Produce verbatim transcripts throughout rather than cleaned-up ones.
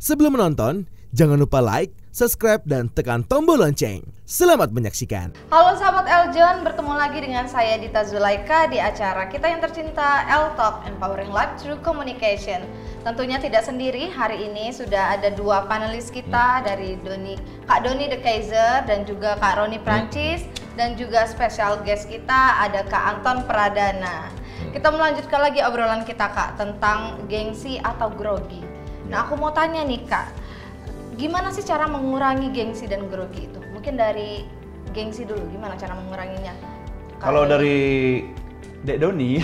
Sebelum menonton, jangan lupa like, subscribe, dan tekan tombol lonceng. Selamat menyaksikan. Halo sahabat Eljon, bertemu lagi dengan saya Dita Zulaika di acara kita yang tercinta El Talk, Empowering Life Through Communication. Tentunya tidak sendiri, hari ini sudah ada dua panelis kita dari Doni, Kak Doni The Kaiser dan juga Kak Roni Prancis, dan juga special guest kita ada Kak Anton Pradana. Kita melanjutkan lagi obrolan kita Kak tentang gengsi atau grogi. Nah aku mau tanya nih Kak, gimana sih cara mengurangi gengsi dan grogi itu? Mungkin dari gengsi dulu, gimana cara menguranginya? Kalau dari Dek Doni,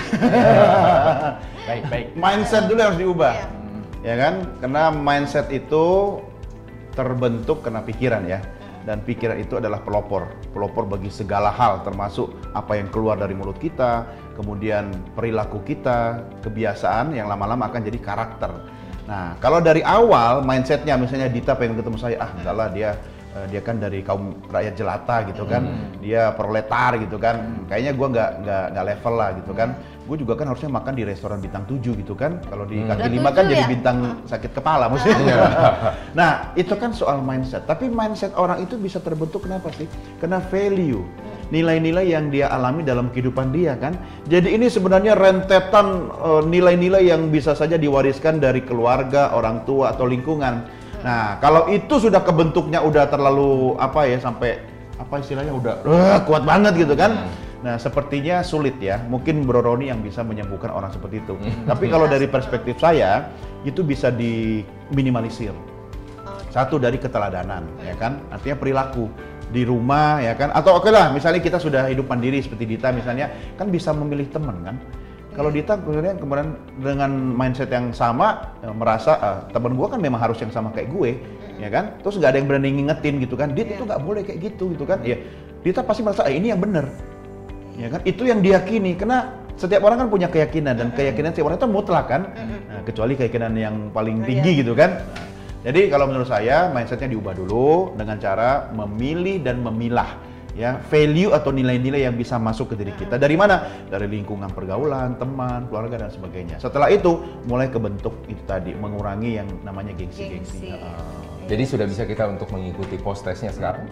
baik baik. mindset dulu harus diubah, Iya. ya kan? Karena mindset itu terbentuk karena pikiran ya, dan pikiran itu adalah pelopor, pelopor bagi segala hal, termasuk apa yang keluar dari mulut kita, kemudian perilaku kita, kebiasaan yang lama-lama akan jadi karakter. Nah, kalau dari awal mindsetnya, misalnya Dita pengen ketemu saya, ah enggak lah dia uh, dia kan dari kaum rakyat jelata gitu kan, hmm. dia proletar gitu kan, hmm. kayaknya gue nggak nggak nggak level lah gitu kan, gue juga kan harusnya makan di restoran bintang tujuh gitu kan, kalau di hmm. kaki lima kan ya? jadi bintang sakit kepala maksudnya. Nah, itu kan soal mindset, tapi mindset orang itu bisa terbentuk kenapa sih? Karena value. Nilai-nilai yang dia alami dalam kehidupan dia kan. Jadi ini sebenarnya rentetan uh, nilai-nilai yang bisa saja diwariskan dari keluarga, orang tua atau lingkungan. Nah, kalau itu sudah kebentuknya udah terlalu apa ya, sampai apa istilahnya udah uh, kuat banget gitu kan. Nah, sepertinya sulit ya. Mungkin Bro Roni yang bisa menyembuhkan orang seperti itu. Tapi kalau dari perspektif saya, itu bisa diminimalisir. Satu dari keteladanan, ya kan? Artinya perilaku di rumah, ya kan? Atau oke lah, misalnya kita sudah hidup mandiri seperti Dita misalnya, kan bisa memilih teman kan? Kalau Dita kemudian kemudian dengan mindset yang sama, ya, merasa uh, teman gue kan memang harus yang sama kayak gue, ya kan? Terus nggak ada yang berani ngingetin gitu kan? Dit itu nggak boleh kayak gitu gitu kan? Ya, Dita pasti merasa eh, ini yang benar, ya kan? Itu yang diyakini, karena setiap orang kan punya keyakinan dan keyakinan setiap orang itu mutlak kan? Nah, kecuali keyakinan yang paling tinggi gitu kan? Jadi kalau menurut saya mindsetnya diubah dulu dengan cara memilih dan memilah ya value atau nilai-nilai yang bisa masuk ke diri kita. Dari mana? Dari lingkungan pergaulan, teman, keluarga dan sebagainya. Setelah itu mulai kebentuk itu tadi, mengurangi yang namanya gengsi-gengsi. Gengsi. Uh, Jadi sudah bisa kita untuk mengikuti post testnya sekarang.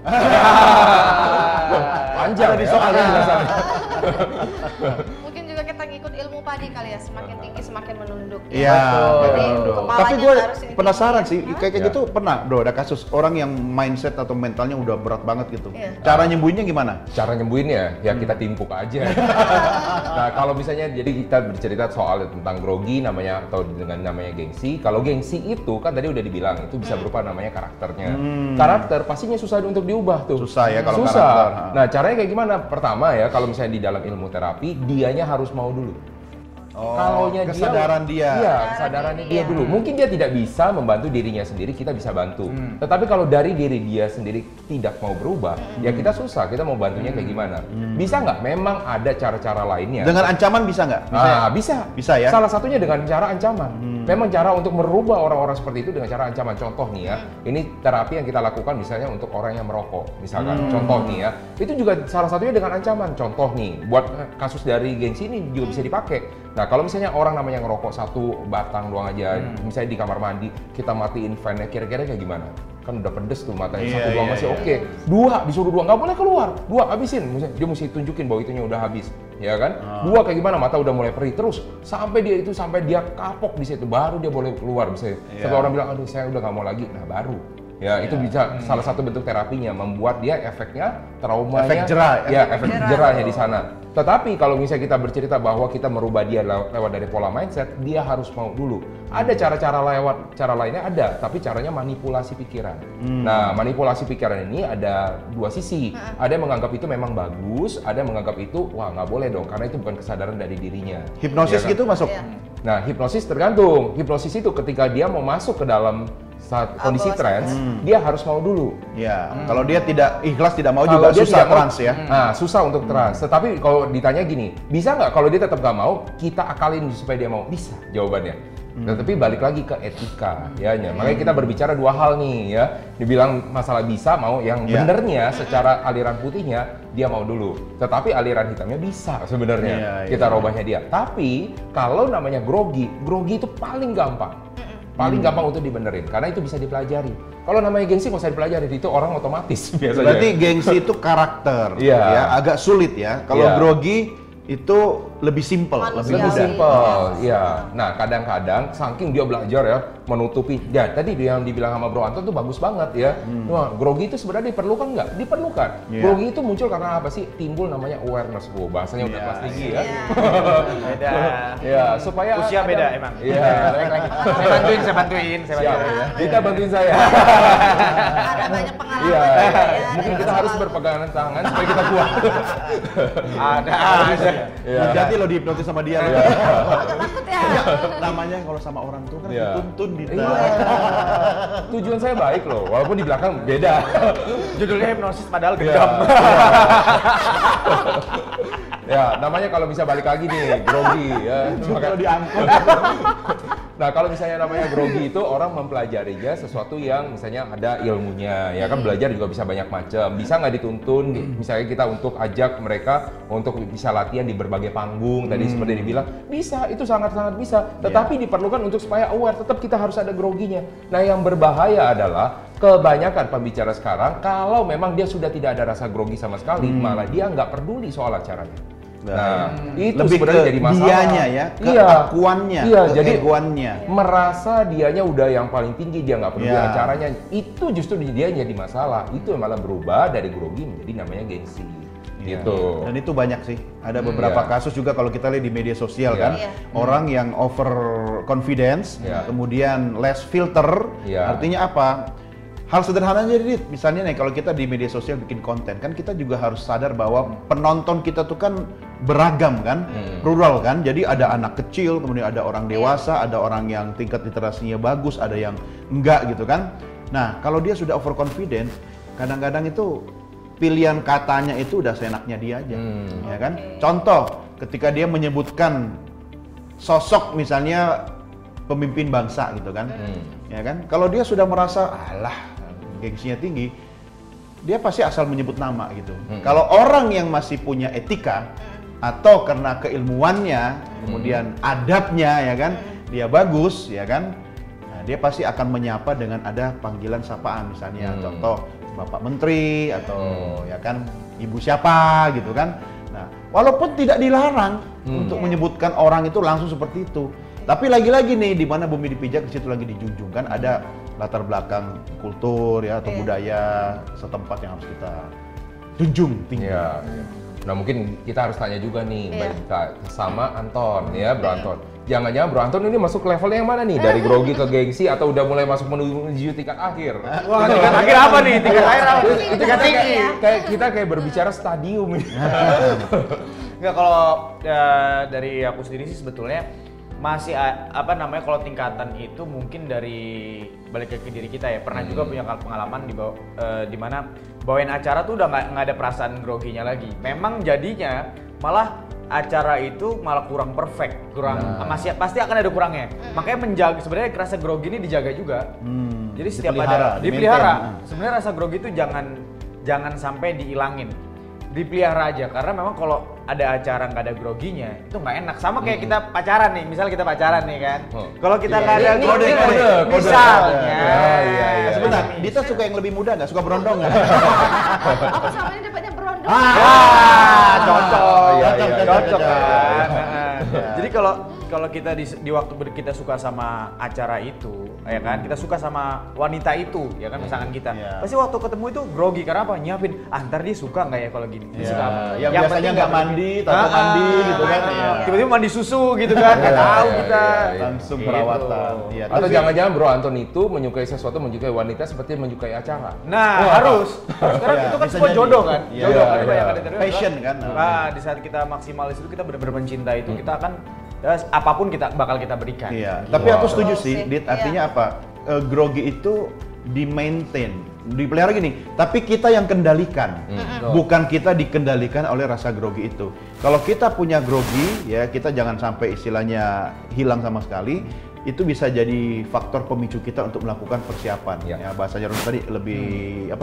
Panjang di ya, soalnya. Mungkin juga kita ngikut ilmu padi kali ya, semakin tinggi semakin menunduk. Iya, Jadi menunduk. kepalanya Tapi gue harus ini penasaran tinggi, sih, ya. kayak kayak Ya. gitu pernah, bro, ada kasus orang yang mindset atau mentalnya udah berat banget gitu. Iya. Cara nyembuhinnya gimana? Cara nyembuhinnya ya kita timpuk aja. Nah kalau misalnya jadi kita bercerita soal tentang grogi namanya atau dengan namanya gengsi. Kalau gengsi itu kan tadi udah dibilang itu bisa berupa namanya karakternya. Hmm. Karakter pastinya susah untuk diubah tuh. Susah ya kalau susah. karakter. Nah caranya kayak gimana? Pertama ya kalau misalnya di dalam ilmu terapi dianya harus mau dulu. Oh, Kalaunya kesadaran dia. Iya, kesadarannya dia dia. dulu. Mungkin dia tidak bisa membantu dirinya sendiri, kita bisa bantu. Hmm. Tetapi kalau dari diri dia sendiri tidak mau berubah, hmm. ya kita susah. Kita mau bantunya kayak gimana? Hmm. Bisa nggak? Memang ada cara-cara lainnya. Dengan ancaman bisa nggak? Bisa, Ah, ya? bisa. Bisa ya? Salah satunya dengan cara ancaman. Hmm. Memang cara untuk merubah orang-orang seperti itu dengan cara ancaman. Contoh nih ya, ini terapi yang kita lakukan misalnya untuk orang yang merokok. Misalkan, hmm. contoh nih ya, itu juga salah satunya dengan ancaman. Contoh nih, buat kasus dari gengsi ini juga bisa dipakai. Nah, kalau misalnya orang namanya ngerokok satu batang doang aja, hmm. misalnya di kamar mandi, kita matiin fan-nya, kira-kira kayak gimana? Kan udah pedes tuh matanya, Iya, satu doang iya, masih iya. oke. Dua, disuruh dua, nggak boleh keluar. Dua, habisin. Dia mesti tunjukin bahwa itunya udah habis, ya kan? Oh. Dua kayak gimana? Mata udah mulai perih terus, sampai dia itu sampai dia kapok di situ, baru dia boleh keluar. Misalnya, Iya. sampai orang bilang, aduh saya udah nggak mau lagi, nah baru. Ya, itu bisa hmm. salah satu bentuk terapinya, membuat dia efeknya, traumanya, Efek jerah, ya, efek efek jerah. jerahnya di sana. Tetapi kalau misalnya kita bercerita bahwa kita merubah dia lew- lewat dari pola mindset, dia harus mau dulu. Ada cara-cara lewat, cara lainnya ada, tapi caranya manipulasi pikiran. Hmm. Nah, manipulasi pikiran ini ada dua sisi. Ada yang menganggap itu memang bagus, ada yang menganggap itu, wah nggak boleh dong, karena itu bukan kesadaran dari dirinya. Hipnosis Ya kan? gitu masuk? Iya. Nah, hipnosis tergantung. Hipnosis itu ketika dia mau masuk ke dalam saat kondisi bawah trance, Hmm. dia harus mau dulu. Ya, kalau dia tidak ikhlas, tidak mau Kalau juga dia susah tidak mau- trans ya. Nah, susah untuk trans. Tetapi kalau ditanya gini, bisa nggak kalau dia tetap nggak mau, kita akalin supaya dia mau? Bisa jawabannya. Tetapi balik lagi ke etika, ya. ya. Makanya kita berbicara dua hal nih, ya. Dibilang masalah bisa mau, yang Ya. benernya secara aliran putihnya dia mau dulu. Tetapi aliran hitamnya bisa sebenarnya Iya, kita iya. robahnya dia. Tapi kalau namanya grogi, grogi itu paling gampang. paling Hmm. gampang untuk dibenerin karena itu bisa dipelajari. Kalau namanya gengsi nggak usah dipelajari, itu orang otomatis biasanya. Berarti gengsi itu karakter, Iya. ya, agak sulit ya. Kalau Iya. grogi itu lebih simple, lebih Manusiawi. mudah. Simple, ya. Nah, kadang-kadang saking dia belajar ya menutupi. Ya, tadi yang dibilang sama Bro Anton tuh bagus banget ya. Wah, grogi itu sebenarnya diperlukan nggak? Diperlukan. Hmm. Iya. Grogi itu muncul karena apa sih? Timbul namanya awareness, Bu. Bahasanya udah Iya, kelas tinggi Iya. ya. Beda. Ya, supaya Usia ada- beda emang. Iya. Baik lagi. Saya bantuin, saya bantuin, saya Siap. bantuin. Kita bantuin saya. Ada banyak pengalaman Iya. juga ya. Mungkin dari kita masa harus lalu. berpegangan tangan supaya kita kuat. Ada aja. Iya. Hati-hati lo dihipnotis sama dia. Iya. Agak takut ya. Namanya kalau sama orang tua kan Iya. dituntun Dita. Iya. Tujuan saya baik loh, walaupun di belakang beda. Judulnya hipnosis padahal Iya. genggam. Ya, namanya kalau bisa balik lagi nih, grogi ya. Kalau diangkut. Nah, kalau misalnya namanya grogi itu orang mempelajarinya sesuatu yang misalnya ada ilmunya, ya kan belajar juga bisa banyak macam. Bisa nggak dituntun, misalnya kita untuk ajak mereka untuk bisa latihan di berbagai panggung, tadi seperti dibilang, bisa, itu sangat-sangat bisa. Tetapi diperlukan untuk supaya aware, tetap kita harus ada groginya. Nah, yang berbahaya adalah kebanyakan pembicara sekarang, kalau memang dia sudah tidak ada rasa grogi sama sekali, malah dia nggak peduli soal acaranya. Nah, itu lebih sebenarnya ke jadi masalah. dianya ya, Iya. keakuannya, Iya, jadi keegoannya. merasa dianya udah yang paling tinggi, dia nggak peduli Ya. acaranya. Itu justru dia yang jadi masalah. Itu yang malah berubah dari grogi menjadi namanya gengsi. Iya. Gitu. Dan itu banyak sih. Ada beberapa Iya. kasus juga kalau kita lihat di media sosial Iya. kan, Iya. orang yang over confidence, Iya. kemudian less filter. Iya. Artinya apa? Hal sederhana aja, Dit. Misalnya nih, kalau kita di media sosial bikin konten, kan kita juga harus sadar bahwa penonton kita tuh kan beragam kan, Hmm. plural kan. Jadi ada anak kecil, kemudian ada orang dewasa, ada orang yang tingkat literasinya bagus, ada yang enggak gitu kan. Nah, kalau dia sudah overconfident, kadang-kadang itu pilihan katanya itu udah seenaknya dia aja, Hmm. ya kan? Contoh, ketika dia menyebutkan sosok misalnya pemimpin bangsa gitu kan, Hmm. ya kan? Kalau dia sudah merasa, alah, gengsinya tinggi, dia pasti asal menyebut nama gitu. Hmm. Kalau orang yang masih punya etika atau karena keilmuannya, kemudian adabnya, ya kan, dia bagus, ya kan, nah, dia pasti akan menyapa dengan ada panggilan sapaan, misalnya Hmm. contoh Bapak Menteri atau Hmm. ya kan Ibu siapa gitu kan. Nah, walaupun tidak dilarang Hmm. untuk menyebutkan orang itu langsung seperti itu. Tapi lagi-lagi nih, di mana bumi dipijak, di situ lagi dijunjung kan, ada latar belakang kultur ya atau Iya. budaya setempat yang harus kita junjung tinggi. Iya. Nah, mungkin kita harus tanya juga nih, Iya. Mbak Dita, sama Anton ya, Bro Anton. Jangan-jangan Bro Anton ini masuk levelnya yang mana nih? Dari grogi ke gengsi atau udah mulai masuk menuju tingkat akhir? Wah, tingkat akhir apa nih? Tingkat akhir apa? Tingkat Tingkat tinggi tinggi. ya. Kayak kita kayak berbicara stadium ini. Enggak, kalau eh, dari aku sendiri sih sebetulnya masih a- apa namanya, kalau tingkatan itu mungkin dari balik ke diri kita ya. Pernah juga punya pengalaman di bawa- eh, di mana bawain acara tuh udah nggak nggak ada perasaan groginya lagi. Memang jadinya malah acara itu malah kurang perfect, kurang masih pasti akan ada kurangnya. Makanya menjaga, sebenarnya rasa grogi ini dijaga juga. Hmm, Jadi setiap dipelihara, ada di-maintain. dipelihara. Nah. Sebenarnya rasa grogi itu jangan jangan sampai dihilangin. Dipelihara aja, karena memang kalau ada acara nggak ada groginya itu nggak enak. Sama kayak kita pacaran nih, misal kita pacaran nih kan. Hmm. Kalau kita Iya, nggak ada ini- grogi, ini kode, kode. misalnya. Ya, iya, iya. Sebentar, Dita suka yang lebih muda nggak? Suka berondong nggak? Aku sama ini dapatnya berondong. Ah, cocok, Iya, Cocok, iya, cocok cocok. kan. Jadi kalau kalau kita di, di waktu ber- kita suka sama acara itu, ya kan, kita suka sama wanita itu, ya kan, misalkan kita, Iya. pasti waktu ketemu itu grogi karena apa? Nyiapin, ah ntar dia suka nggak ya kalau gini? Dia Ya, suka apa? yang biasanya penting nggak mandi, tahu Ah, mandi gitu kan. ah, Iya. Tiba-tiba mandi susu gitu kan, nggak Iya, tahu iya, kita. iya, iya. Langsung Gitu. perawatan. Iya, Atau tapi- jangan-jangan Bro Anton itu menyukai sesuatu, menyukai wanita seperti menyukai acara. Nah, Wah. harus. Sekarang Iya, itu kan bisa semua jadi. jodoh kan? Iya, Jodoh kan iya. banyak yang ada- Passion kan. Nah, di saat kita maksimalis itu kita benar-benar mencinta itu, kita akan ya, apapun kita bakal kita berikan. Iya, Gitu. tapi aku Wow. setuju Betul sih, sih, Dit. iya. Artinya apa? Eh, grogi itu di maintain, dipelihara gini. Tapi kita yang kendalikan, bukan kita dikendalikan oleh rasa grogi itu. Kalau kita punya grogi, ya kita jangan sampai istilahnya hilang sama sekali. Itu bisa jadi faktor pemicu kita untuk melakukan persiapan. Iya. Ya, bahasanya Ron tadi lebih apa?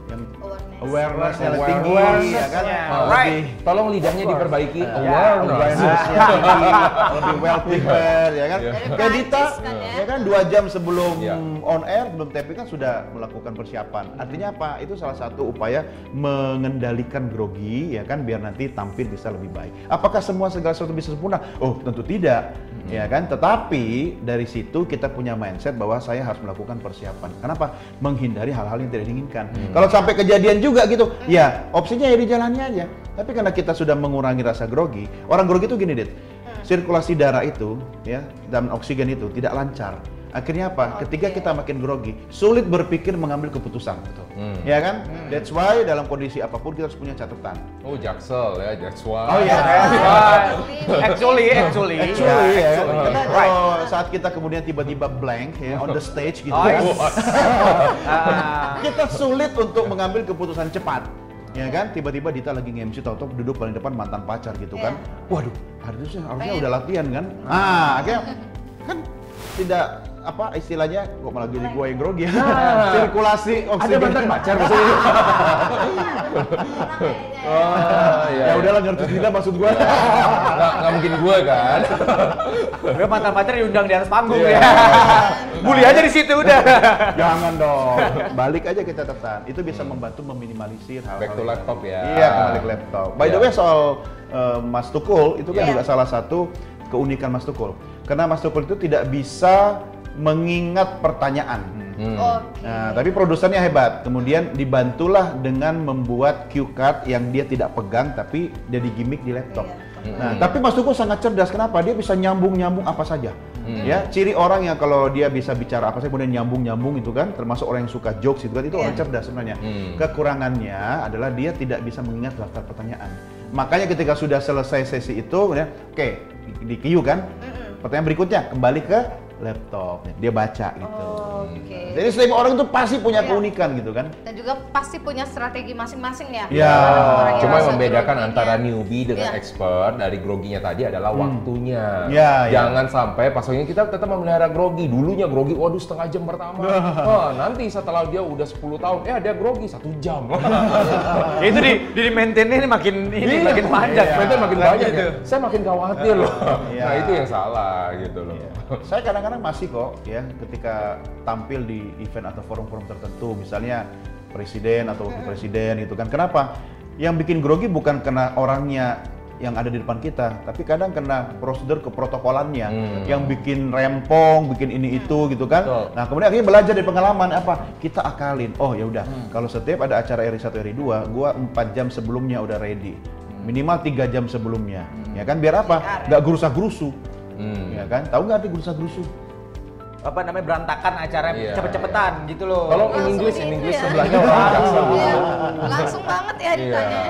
yang Awareness. awareness-nya lebih Awareness. tinggi, ya kan? Awareness-nya. Lebih Tolong lidahnya diperbaiki. Ya, Awareness. awareness-nya tinggi, lebih well prepared, ya kan? Iya. Dari Kayak Dita, practice kan ya. ya kan dua jam sebelum Iya. on air, belum taping kan sudah melakukan persiapan. Artinya apa? Itu salah satu upaya mengendalikan grogi, ya kan? Biar nanti tampil bisa lebih baik. Apakah semua segala sesuatu bisa sempurna? Oh, tentu tidak, ya kan? Tetapi dari situ kita punya mindset bahwa saya harus melakukan persiapan. Kenapa? Menghindari hal-hal yang tidak diinginkan. Kalau sampai kejadian juga gitu, ya opsinya ya dijalani aja. Tapi karena kita sudah mengurangi rasa grogi, orang grogi itu gini, Dit. Sirkulasi darah itu, ya, dan oksigen itu tidak lancar. Akhirnya apa? Ketika Oke. kita makin grogi, sulit berpikir mengambil keputusan, Hmm. ya kan? That's why dalam kondisi apapun kita harus punya catatan. Oh, Jaksel ya, Jaksel. Oh iya. Actually, actually. Actually, ya, actually. karena Right. kalau saat kita kemudian tiba-tiba blank ya on the stage gitu, Oh, kan, yes. Ah. kita sulit untuk mengambil keputusan cepat. Ya kan, tiba-tiba Dita lagi nge-M C, tau-tau duduk paling depan mantan pacar gitu kan. Waduh, harusnya harusnya Pengen. udah latihan kan. Ah, akhirnya kan tidak apa istilahnya kok malah jadi gue yang grogi ya. Sirkulasi Ada oksigen. mantan pacar maksudnya? Oh, iya. Ya udahlah ngerti tidak maksud gue. Nggak, nggak mungkin gue kan? Gue mantan pacar diundang di atas panggung Iya. ya. Bully aja di situ udah. Jangan dong. Balik aja kita catatan. Itu bisa membantu meminimalisir hal-hal. Back to yang- laptop ya. Iya, kembali ke laptop. By the Iya. way soal uh, Mas Tukul itu kan Iya. juga salah satu keunikan Mas Tukul. Karena Mas Tukul itu tidak bisa mengingat pertanyaan. Hmm. Oke. Nah, tapi produsernya hebat. Kemudian dibantulah dengan membuat cue card yang dia tidak pegang tapi jadi gimmick di laptop. Iya. Nah, tapi Mas Tukul sangat cerdas. Kenapa? Dia bisa nyambung-nyambung apa saja. Hmm. Ya, ciri orang yang kalau dia bisa bicara apa saja kemudian nyambung-nyambung itu kan, termasuk orang yang suka jokes itu kan, itu Iya. orang cerdas sebenarnya. Hmm. Kekurangannya adalah dia tidak bisa mengingat daftar pertanyaan. Makanya ketika sudah selesai sesi itu, kemudian oke, di Q kan, pertanyaan berikutnya kembali ke laptop, dia baca gitu. Oke. Jadi setiap orang itu pasti punya Iya. keunikan gitu kan. Dan juga pasti punya strategi masing-masing ya. Iya. Orang yang Cuma yang rasa membedakan groginya. antara newbie dengan Iya. expert dari groginya tadi adalah waktunya. Iya, iya. Jangan sampai pas ini kita tetap memelihara grogi. Dulunya grogi, waduh setengah jam pertama. Wah, nanti setelah dia udah sepuluh tahun, eh dia grogi satu jam. Ya itu di di maintain-nya ini makin ini Iya. makin panjang. Iya. Maintain makin Nah, banyak gitu. ya. Saya makin khawatir loh. Iya. Nah itu yang salah gitu loh. Saya kadang-kadang masih kok ya ketika tampil di event atau forum-forum tertentu, misalnya presiden atau wakil presiden gitu kan. Kenapa? Yang bikin grogi bukan karena orangnya yang ada di depan kita, tapi kadang kena prosedur keprotokolannya Hmm. yang bikin rempong, bikin ini itu gitu kan. Betul. Nah, kemudian akhirnya belajar dari pengalaman apa? Kita akalin. Oh, ya udah. Hmm. Kalau setiap ada acara R I satu R I dua, gua empat jam sebelumnya udah ready. Minimal tiga jam sebelumnya. Ya kan biar apa? Nggak gerusa-gerusu. Hmm. Ya kan? Tahu nggak arti gerusa-gerusu? Apa namanya berantakan acara Iya, cepet-cepetan gitu loh. Kalau Langsung in English, di in itu English ya. sebelahnya orang Jaksel. Iya, langsung banget ya Iya. ditanya.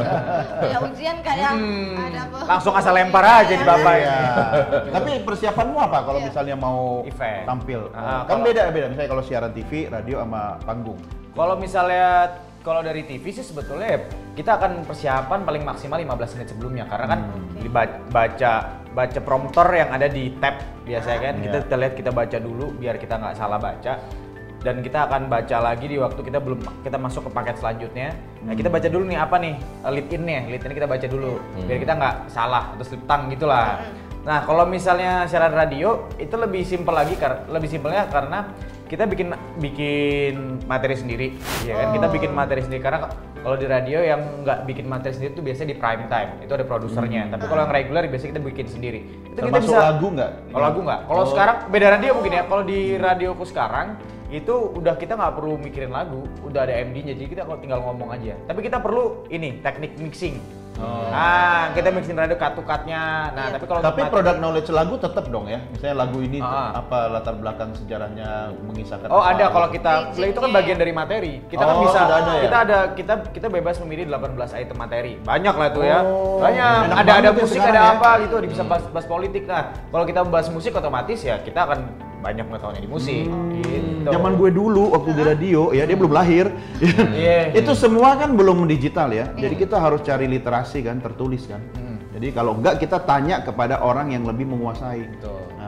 Ya ujian kayak ada apa? langsung asal lempar aja di bapak ya. Iya. Tapi persiapanmu apa kalau Iya. misalnya mau Event. tampil? Ah, kan kalau- beda beda. Misalnya kalau siaran T V, radio sama panggung. Kalau misalnya kalau dari T V sih sebetulnya kita akan persiapan paling maksimal lima belas menit sebelumnya karena kan dibaca baca prompter yang ada di tab biasanya kan kita, Iya. kita lihat kita baca dulu biar kita nggak salah baca dan kita akan baca lagi di waktu kita belum kita masuk ke paket selanjutnya. Nah, kita baca dulu nih apa nih lead in-nya, lead in kita baca dulu biar kita nggak salah atau slip tongue gitulah. Nah, kalau misalnya siaran radio itu lebih simpel lagi kar lebih simpelnya karena kita bikin bikin materi sendiri, ya kan? Kita bikin materi sendiri karena kalau di radio yang nggak bikin materi sendiri itu biasanya di prime time, itu ada produsernya. Tapi kalau yang reguler biasanya kita bikin sendiri. Itu kita Termasuk bisa lagu nggak? Kalau lagu nggak. Kalau sekarang beda radio mungkin ya. Kalau di radioku sekarang itu udah kita nggak perlu mikirin lagu, udah ada M D-nya, jadi kita kalau tinggal ngomong aja. Tapi kita perlu ini teknik mixing. Nah, kita mixing radio cut-to-cut-nya. Nah, tapi kalau Tapi untuk product knowledge lagu tetap dong ya. Misalnya lagu ini Ah. apa latar belakang sejarahnya mengisahkan Oh apa, ada kalau gitu. kita play itu kan bagian dari materi. Kita kan Oh, bisa sudah ada ya? kita ada kita kita bebas memilih delapan belas item materi. Banyak lah tuh ya. Oh, Banyak. enak Ada banget ada ya musik, sekarang ada ya. apa gitu, bisa bahas, bahas politik. Nah, kalau kita bahas musik otomatis ya kita akan banyak pengetahuannya di musik gitu. Zaman gue dulu waktu di radio ya dia belum lahir. Iya. Itu semua kan belum digital ya. Jadi kita harus cari literasi kan, tertulis kan. Jadi kalau enggak kita tanya kepada orang yang lebih menguasai. Betul. Nah,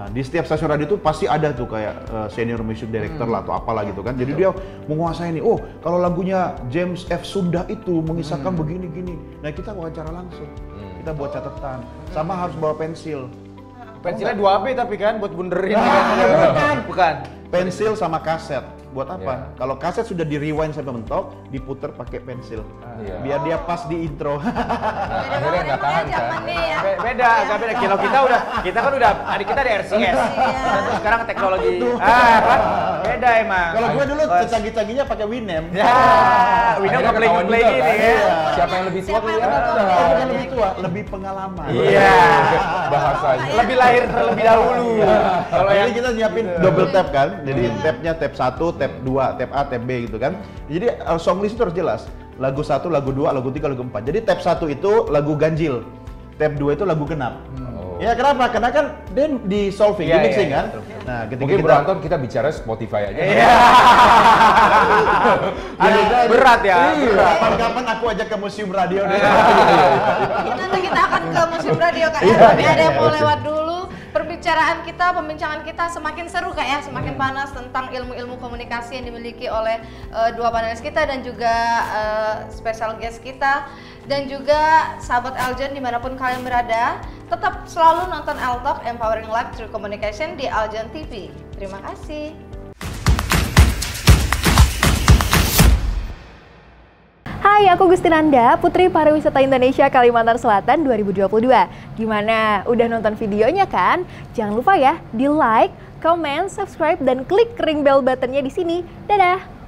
Nah, di setiap stasiun radio itu pasti ada tuh kayak uh, senior music director hmm. lah atau apalah gitu kan. Jadi dia menguasai nih. Oh, kalau lagunya James F. Sunda itu mengisahkan hmm. begini-gini. Nah, kita wawancara langsung. Hmm. Kita buat catatan. Sama harus bawa pensil. Pensilnya dua B tapi kan buat bunderin. Nah, kan? bukan. Bukan. Pensil sama kaset. Buat apa? Yeah. Kalau kaset sudah di rewind sampai mentok, diputer pakai pensil. Yeah. Biar dia pas di intro. Nah, akhirnya nggak tahan kan? Ya. Be- beda, agak beda. Kalau kita udah, kita kan udah, adik kita ada R C S. Dan terus sekarang teknologi, ah kan, beda emang. Kalau gue dulu Pas- secanggih-canggihnya pakai Winamp. Ya, Winamp Akhirnya play ketahuan play juga, gini kan? ya. Siapa yang lebih tua Siapa yang kelihatan. lebih tua? Oh, bukan lebih tua, lebih pengalaman. Iya. Bahasanya. Lebih lahir terlebih dahulu. Kalau Jadi yang kita nyiapin double tap kan, jadi tabnya tab satu, tab dua, tab A, tab B gitu kan. Jadi uh, song list itu harus jelas. Lagu satu, lagu dua, lagu tiga, lagu empat. Jadi tab satu itu lagu ganjil, tab dua itu lagu genap. Oh. Ya kenapa? Karena kan dia di solving, Iya, di mixing iya, kan. betul. Nah, ketika Mungkin kita beranton kita bicara Spotify aja. Iya. Aduh, berat ya. Berat. Kapan-kapan aku ajak ke museum radio deh. Nanti kita akan ke museum radio Kak ya, tapi ada yang mau lewat dulu. Perbicaraan kita, pembincangan kita semakin seru Kak ya, semakin panas tentang ilmu-ilmu komunikasi yang dimiliki oleh uh, dua panelis kita dan juga uh, special guest kita. Dan juga sahabat Eljon dimanapun kalian berada, tetap selalu nonton L-Talk Empowering Life Through Communication di Eljon T V. Terima kasih. Hai, aku Gustinanda, Putri Pariwisata Indonesia Kalimantan Selatan dua ribu dua puluh dua. Gimana? Udah nonton videonya kan? Jangan lupa ya, di like, comment, subscribe, dan klik ring bell buttonnya di sini. Dadah!